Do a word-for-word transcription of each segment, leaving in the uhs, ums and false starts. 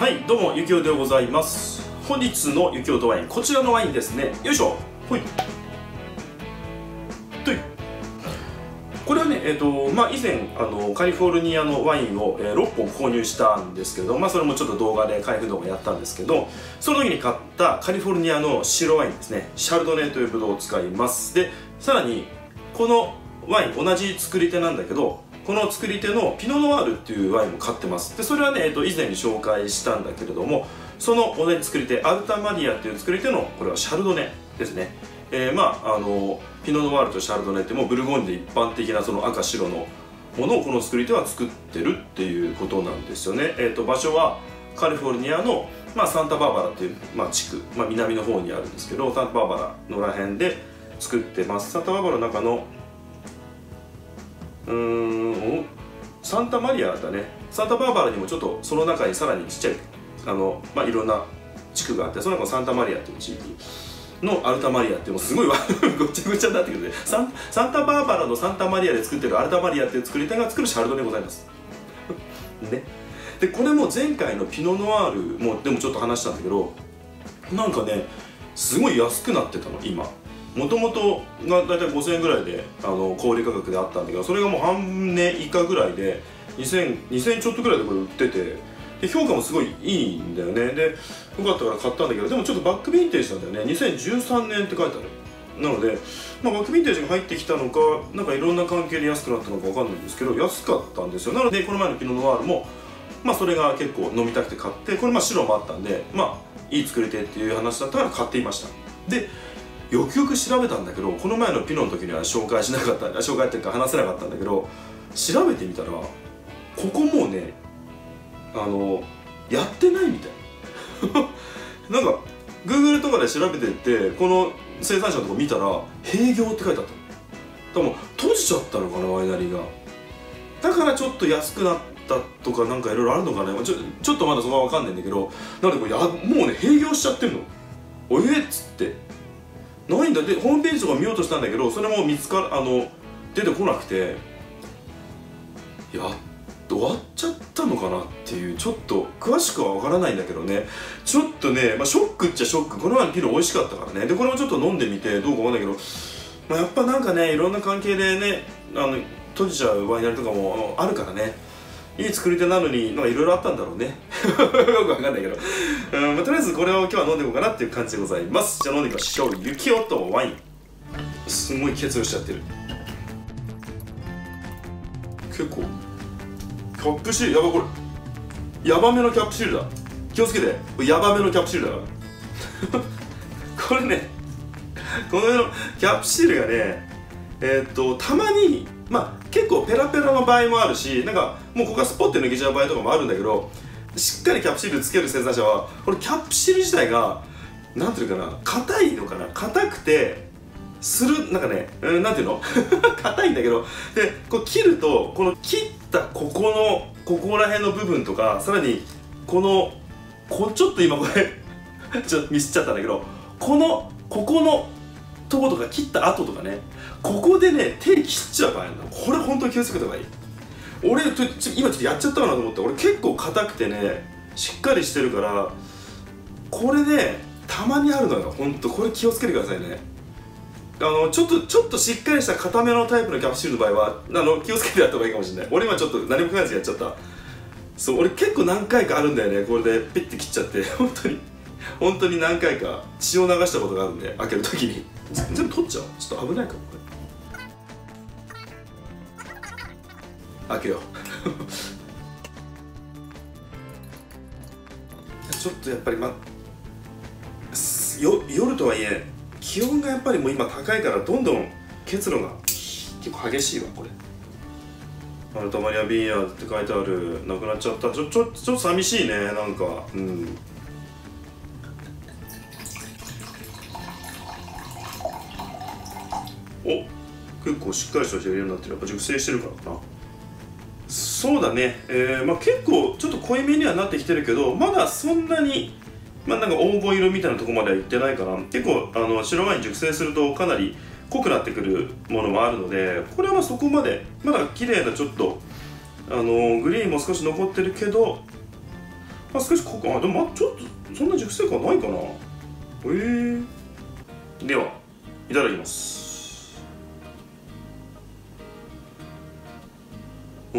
はい、どうもゆきおでございます。本日のゆきおとワイン、こちらのワインですね。よいしょ。ほいといこれはね、えーとまあ、以前あのカリフォルニアのワインを、えー、ろっぽん購入したんですけど、まあ、それもちょっと動画で開封動画やったんですけど、その時に買ったカリフォルニアの白ワインですね、シャルドネというブドウを使います。でさらにこのワイン、同じ作り手なんだけど、この作り手のピノノワールっていうワインも買ってます。でそれはね、えー、と以前に紹介したんだけれども、その同じ作り手アルタマリアっていう作り手のこれはシャルドネですね。えー、まああのピノノワールとシャルドネってもうブルゴーニュで一般的なその赤白のものをこの作り手は作ってるっていうことなんですよね。えー、と場所はカリフォルニアの、まあ、サンタバーバラっていう、まあ、地区、まあ、南の方にあるんですけど、サンタバーバラのらへんで作ってます。サンタバーバラの中のうーんサンタマリアだね。サンタバーバラにもちょっとその中にさらにちっちゃいあの、まあ、いろんな地区があって、その中のサンタマリアっていう地域のアルタマリアっていう、もうすごいごちゃごちゃになってくるね。サンサンタバーバラのサンタマリアで作ってるアルタマリアっていう作り手が作るシャルドでございますね。でこれも前回のピノノワールもでもちょっと話したんだけど、なんかねすごい安くなってたの今。もともとがだいたいごせんえんぐらいであの小売価格であったんだけど、それがもう半値以下ぐらいでにせんちょっとぐらいでこれ売ってて、で評価もすごいいいんだよね。でよかったから買ったんだけど、でもちょっとバックヴィンテージなんだよね。にせんじゅうさんねんって書いてある。なので、まあ、バックヴィンテージが入ってきたのか、なんかいろんな関係で安くなったのかわかんないんですけど、安かったんですよ。なのでこの前のピノノワールもまあそれが結構飲みたくて買って、これまあ白もあったんで、まあいい作り手っていう話だったから買っていました。でよくよく調べたんだけど、この前のピノの時には紹介しなかった、紹介っていうか話せなかったんだけど、調べてみたらここもうねあのやってないみたいなんか Google とかで調べてってこの生産者のとこ見たら閉業って書いてあったの。でも閉じちゃったのかな、ワイナリーが。だからちょっと安くなったとかなんかいろいろあるのかな。ちょちょっとまだそこは分かんないんだけど、なのでこれやもうね閉業しちゃってるの。おえっつってないんだ。でホームページとか見ようとしたんだけど、それも見つかあの出てこなくて、やっと終わっちゃったのかなっていう、ちょっと詳しくはわからないんだけどね、ちょっとね、まあ、ショックっちゃショック。この前のピノ美味しかったからね。でこれもちょっと飲んでみてどうかわかんないけど、まあ、やっぱなんかねいろんな関係でねあの閉じちゃうワイナリーとかもあるからね、いい作り手なのになんかいろいろあったんだろうねよくわかんないけど、うん、まあ、とりあえずこれを今日は飲んでいこうかなっていう感じでございます。じゃあ飲んでいきましょう。ゆきおとワイン。すごい結露しちゃってる。結構キャップシール、やばい、これヤバめのキャップシールだ。気をつけて、これヤバめのキャップシールだからこれね、こののキャップシールがねえー、っとたまにまあ結構ペラペラの場合もあるし、なんかもうここがスポッて抜けちゃう場合とかもあるんだけど、しっかりキャップシールつける生産者はこれキャップシール自体がなんていうかな、硬いのかな、硬くてするなんかね、うん、なんていうの硬いんだけど、でこう切るとこの切ったここのここら辺の部分とか、さらにこのこちょっと今これちょっとミスっちゃったんだけど、このここのとことか切った後とかね、ここでね手切っちゃう場合なの。これ本当に気をつけた方がいい。俺ちょちょ今ちょっとやっちゃったかなと思って、俺結構硬くてねしっかりしてるから、これねたまにあるのよ。本当これ気をつけてくださいね。あのちょっとちょっとしっかりした硬めのタイプのキャップシールの場合はあの気をつけてやった方がいいかもしれない。俺今ちょっと何も考えずやっちゃった。そう、俺結構何回かあるんだよね、これでピッて切っちゃって。本当に本当に何回か血を流したことがあるんで、開けるときに全部取っちゃう。ちょっと危ないかもこれ。開けようちょっとやっぱりまよ夜とはいえ気温がやっぱりもう今高いから、どんどん結露が結構激しいわ。これアルタマリアビーヤーって書いてある。なくなっちゃった。ちょちょちょっと寂しいね、なんか。うん、お結構しっかりした味がになってる。やっぱ熟成してるからかな。そうだね、えーまあ、結構ちょっと濃いめにはなってきてるけど、まだそんなにまあなんか黄金色みたいなところまではいってないかな。結構あの白ワイン熟成するとかなり濃くなってくるものもあるので、これはまあそこまでまだ綺麗なちょっとあのグリーンも少し残ってるけど、 あ、少しここ、あ、でもまあちょっとそんな熟成感ないかな。ええー、ではいただきます。うん、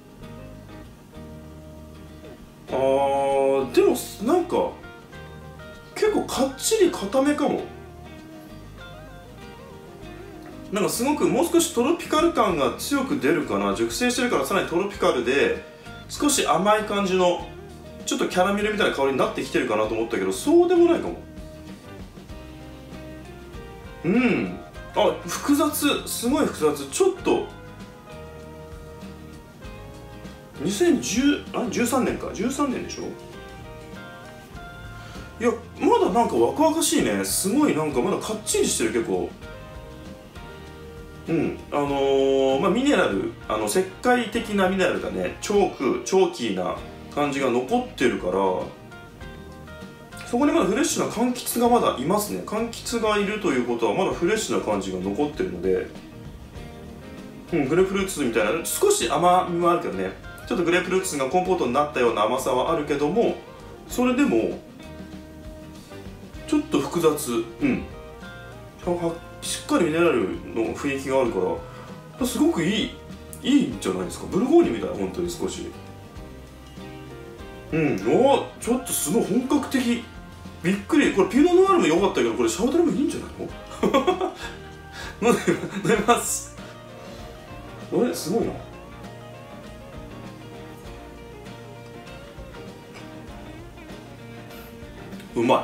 あー、でもなんか結構かっちり固めかも。なんかすごくもう少しトロピカル感が強く出るかな。熟成してるからさらにトロピカルで少し甘い感じのちょっとキャラメルみたいな香りになってきてるかなと思ったけど、そうでもないかも。うん、あ、複雑、すごい複雑。ちょっとにせんじゅう、あ、じゅうさんねんか、じゅうさんねんでしょ。いや、まだなんか若々しいね。すごいなんかまだかっちりしてる、結構。うん、あのー、まあミネラル、あの石灰的なミネラルがね、チョーク、チョーキーな感じが残ってるから、そこにまだフレッシュな柑橘がまだいますね。柑橘がいるということはまだフレッシュな感じが残ってるので、うん、グレープフルーツみたいな少し甘みもあるけどね、ちょっとグレープフルーツがコンポートになったような甘さはあるけども、それでもちょっと複雑、うん、しっかりミネラルの雰囲気があるからすごくいいいいんじゃないですか。ブルゴーニュみたいな、本当に少し。うん、お、ちょっとすごい本格的。びっくり。これピノ・ノワールも良かったけど、これシャルドネもいいんじゃないの。飲みます。あれ、すごいな。うまい。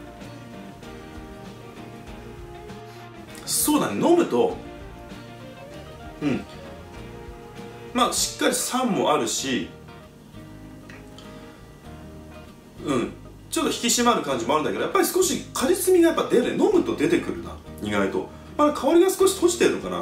そうだね、飲むと、うん、まあしっかり酸もあるし、うん、ちょっと引き締まる感じもあるんだけど、やっぱり少し果実味がやっぱ出る。飲むと出てくるな、意外と。まだ香りが少し閉じてるのかな。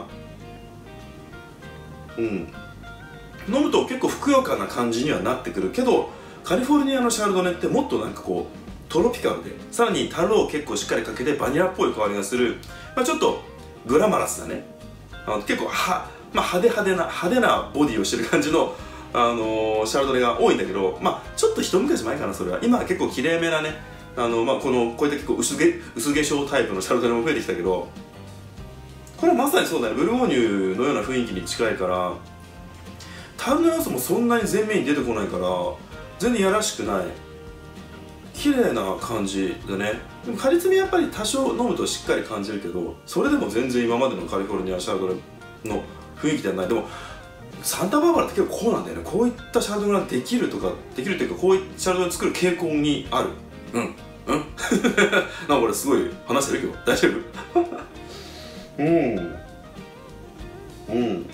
うん、飲むと結構ふくよかな感じにはなってくるけど、カリフォルニアのシャルドネってもっとなんかこうトロピカルで、さらに樽を結構しっかりかけてバニラっぽい香りがする、まあ、ちょっとグラマラスだね。あの結構は、まあ、派手派手な派手なボディをしてる感じの、あのー、シャルドネが多いんだけど、まあ、ちょっと一昔前かな、それは。今は結構きれいめなね、あの、まあ、このこういった結構薄毛薄化粧タイプのシャルドネも増えてきたけど、これはまさにそうだね。ブルゴーニュのような雰囲気に近いから、樽の要素もそんなに前面に出てこないから、全然やらしくない綺麗な感じだね。でも果実味やっぱり多少飲むとしっかり感じるけど、それでも全然今までのカリフォルニアシャルドネの雰囲気ではない。でもサンタバーバラって結構こうなんだよね。こういったシャルドネができるとかできるというか、こういったシャルドネを作る傾向にある。うんうんなんかこれすごい話してるけど大丈夫うんうん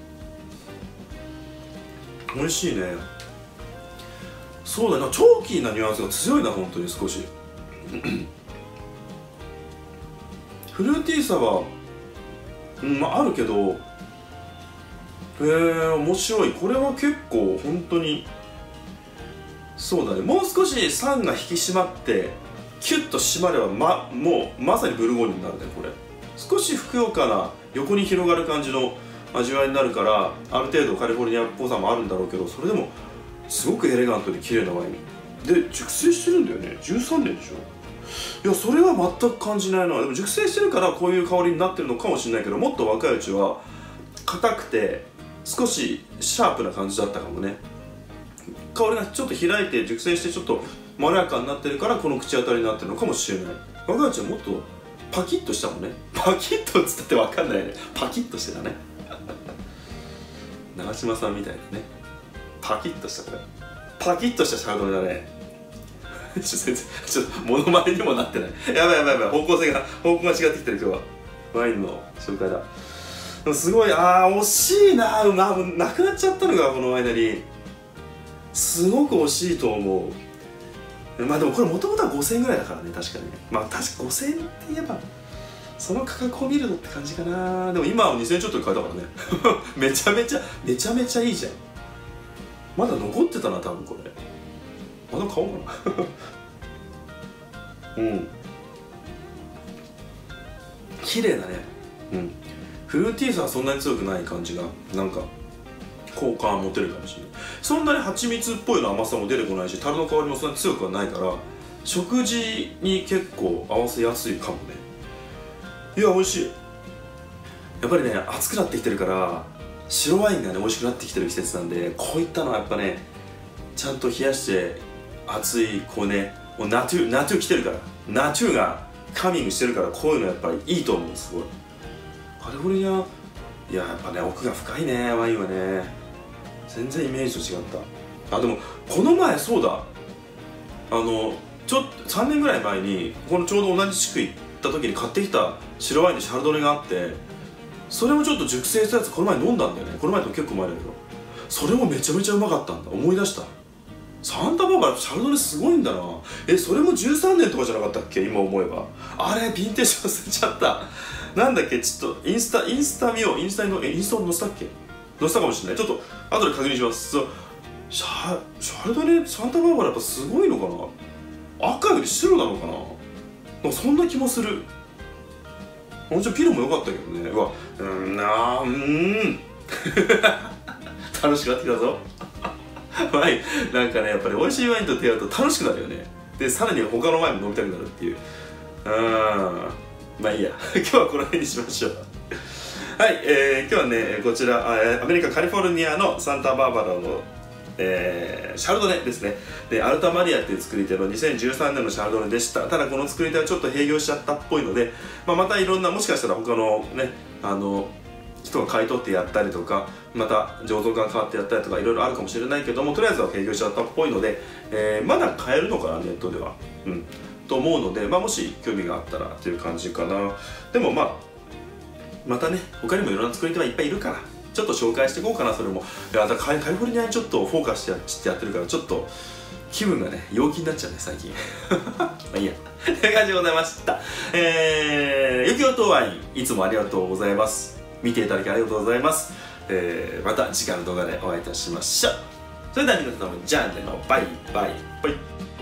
美味しいね。そうだな、チョーキーなニュアンスが強いな、本当に少しフルーティーさは、うん、まあ、あるけど、へえー、面白い。これは結構本当にそうだね。もう少し酸が引き締まってキュッと締まれば、ま、もうまさにブルゴーニュになるね。これ少しふくよかな横に広がる感じの味わいになるから、ある程度カリフォルニアっぽさもあるんだろうけど、それでもすごくエレガントに綺麗なワインで熟成してるんだよね。じゅうさんねんでしょ。いや、それは全く感じないな。でも熟成してるからこういう香りになってるのかもしれないけど、もっと若いうちは硬くて少しシャープな感じだったかもね。香りがちょっと開いて熟成してちょっとまろやかになってるから、この口当たりになってるのかもしれない。若いうちはもっとパキッとしたもんね。パキッとっつったって分かんないね。パキッとしてたね長嶋さんみたいなね、パキッとした、これパキッとしたシャルドネだねちょっと全然ちょっとモノマネにもなってない。やばいやばいやばい、方向性が方向が違ってきてる今日は。ワインの紹介だ。でもすごい、あー惜しいなー、まあ、なくなっちゃったのがこの間に。すごく惜しいと思う。まあでもこれもともとはごせんえんぐらいだからね、確かにね。まあ確かごせんえんって言えばその価格を見るのって感じかな。でも今はにせんえんちょっとで買えたからねめちゃめちゃめちゃめちゃいいじゃん。まだ残ってたな、多分これ。まだ買おうかなうん綺麗だね。うん、フルーティーさはそんなに強くない感じが、なんか好感持てるかもしれない。 そんなに蜂蜜っぽいの甘さも出てこないし、樽の香りもそんなに強くはないから、食事に結構合わせやすいかもね。いや美味しい。やっぱりね、暑くなってきてるから白ワインがね美味しくなってきてる季節なんで、こういったのはやっぱねちゃんと冷やして熱いこうね、もうナトゥナトゥ来てるから、ナトゥがカミングしてるから、こういうのやっぱりいいと思う。すごいカリフォルニア、いややっぱね奥が深いね、ワインはね。全然イメージと違った。あ、でもこの前そうだ、あのちょっとさんねんぐらい前にこのちょうど同じ地区行った時に買ってきた白ワインでシャルドネがあって、それもちょっと熟成したやつこの前飲んだんだよね。この前と結構前だけど、それもめちゃめちゃうまかったんだ。思い出した。サンタバーバラシャルドネすごいんだな。え、それもじゅうさんねんとかじゃなかったっけ、今思えば。あれヴィンテージ忘れちゃった。なんだっけ、ちょっとインスタインスタ見よう。インスタのえインスタに載せたっけ、載せたかもしれない。ちょっと後で確認します。そう、シャシャルドネサンタバーバラやっぱすごいのかな。赤より白なのかな。なんかそんな気もする。もちろんピノも良かったけどね。うわ、うーん、あー、うーん楽しくなってきたぞワインなんかね、やっぱり美味しいワインと出会うと楽しくなるよね。でさらに他のワインも飲みたくなるっていう。うん、まあいいや今日はこの辺にしましょうはい、えー、今日はねこちらアメリカカリフォルニアのサンタバーバラの、えー、シャルドネですね。でアルタマリアっていう作り手のにせんじゅうさんねんのシャルドネでした。ただこの作り手はちょっと閉業しちゃったっぽいので、まあ、またいろんな、もしかしたら他のねあの人が買い取ってやったりとか、また醸造が変わってやったりとかいろいろあるかもしれないけども、とりあえずは閉業しちゃったっぽいので、えー、まだ買えるのかな、ネットでは。うんと思うので、まあ、もし興味があったらっていう感じかな。でもまあまたね他にもいろんな作り手はいっぱいいるから、ちょっと紹介していこうかな。それもいやだからカリフォルニアにちょっとフォーカスしてやってやってるから、ちょっと気分がね陽気になっちゃうね最近まあいいやという感じでございました。えー、ゆきおとワインいつもありがとうございます。見ていただきありがとうございます。えー、また次回の動画でお会いいたしましょう。それでは皆様じゃあねのバイバイバイ。